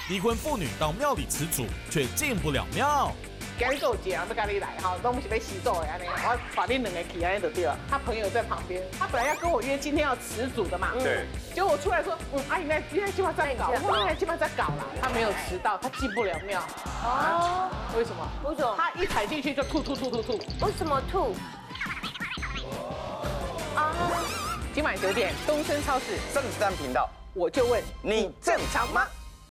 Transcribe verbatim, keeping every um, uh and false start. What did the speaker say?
离婚妇女到庙里辞祖，却进不了庙。 今日有一个人要跟你来哈，都不是被洗走的安尼，我把你两个起安尼就对了。他朋友在旁边，他本来要跟我约今天要辞祖的嘛， 对。 结果我出来说，嗯，阿姨那今天计划在搞，我那计划在搞啦。他没有迟到，他进不了庙。哦，为什么？ 为什么？ 他一踩进去就吐吐吐吐吐。 为什么吐？啊！ 今晚九点，东升超市正子弹频道， 我就问你正常吗？